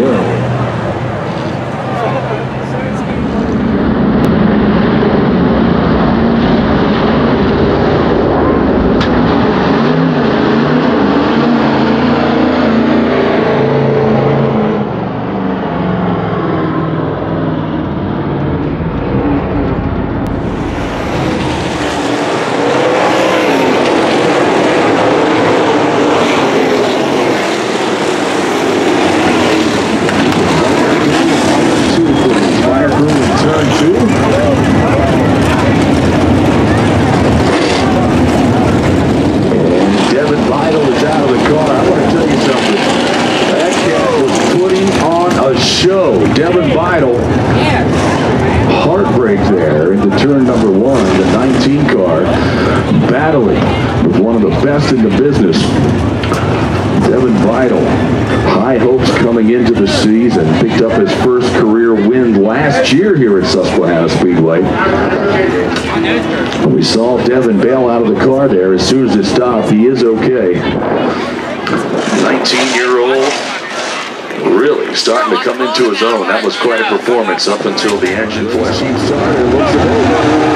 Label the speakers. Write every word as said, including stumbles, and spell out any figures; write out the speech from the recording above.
Speaker 1: show. Devin Vidal, heartbreak there into turn number one, the nineteen car, battling with one of the best in the business. Devin Vidal, high hopes coming into the season, picked up his first career win last year here at Susquehanna Speedway. We saw Devin bail out of the car there as soon as it stopped. He is okay. nineteen-year-old. Really starting to come into his own. That was quite a performance up until the engine flash.